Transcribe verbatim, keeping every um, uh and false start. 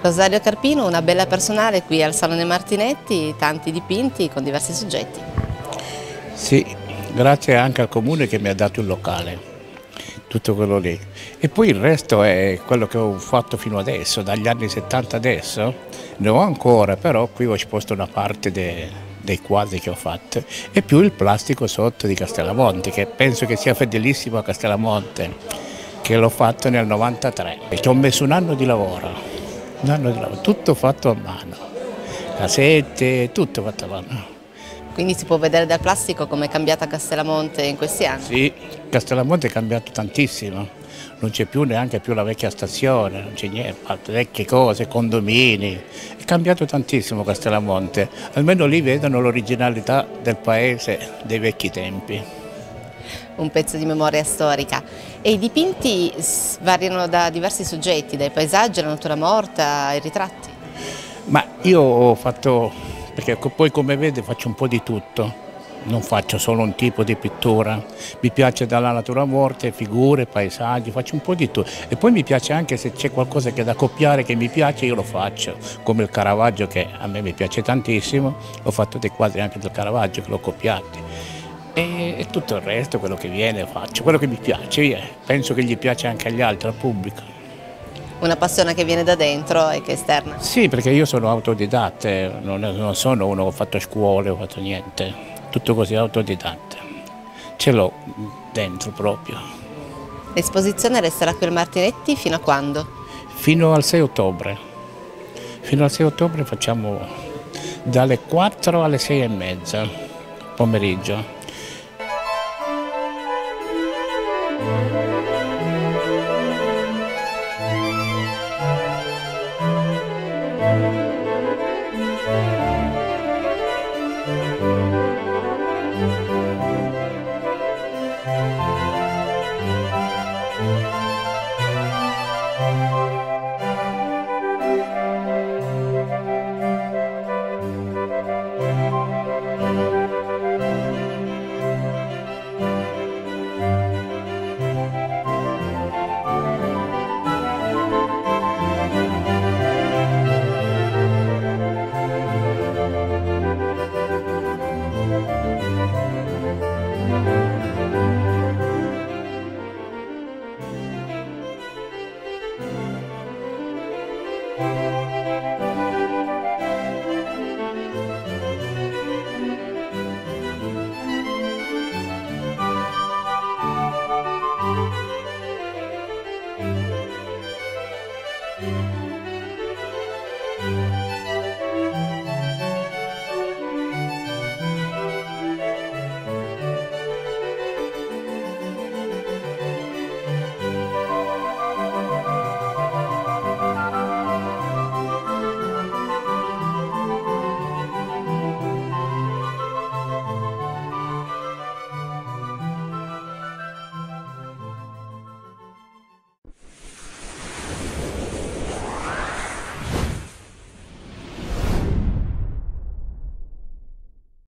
Rosario Carpino, una bella personale qui al Salone Martinetti, tanti dipinti con diversi soggetti. Sì, grazie anche al comune che mi ha dato il locale, tutto quello lì. E poi il resto è quello che ho fatto fino adesso, dagli anni settanta adesso. Ne ho ancora, però qui ho esposto una parte de, dei quadri che ho fatto e più il plastico sotto di Castellamonte, che penso che sia fedelissimo a Castellamonte, che l'ho fatto nel novantatré. E ci ho messo un anno di lavoro. Un anno di lavoro, tutto fatto a mano, casette, tutto fatto a mano. Quindi si può vedere dal plastico come è cambiata Castellamonte in questi anni? Sì, Castellamonte è cambiato tantissimo, non c'è più neanche più la vecchia stazione, non c'è niente, vecchie cose, condomini, è cambiato tantissimo Castellamonte, almeno lì vedono l'originalità del paese dei vecchi tempi. Un pezzo di memoria storica. E i dipinti variano da diversi soggetti, dai paesaggi alla natura morta, ai ritratti? Ma io ho fatto, perché poi come vede faccio un po' di tutto, non faccio solo un tipo di pittura, mi piace dalla natura morta, figure, paesaggi, faccio un po' di tutto. E poi mi piace anche se c'è qualcosa che è da copiare, che mi piace, io lo faccio, come il Caravaggio che a me mi piace tantissimo, ho fatto dei quadri anche del Caravaggio che l'ho copiati. E tutto il resto, quello che viene, faccio, quello che mi piace, via. Penso che gli piace anche agli altri, al pubblico. Una passione che viene da dentro e che è esterna? Sì, perché io sono autodidatta, non, non sono uno che ho fatto scuole, ho fatto niente, tutto così autodidatta. Ce l'ho dentro proprio. L'esposizione resterà qui al Martinetti fino a quando? Fino al sei ottobre. Fino al sei ottobre facciamo dalle quattro alle sei e mezza pomeriggio. Thank you.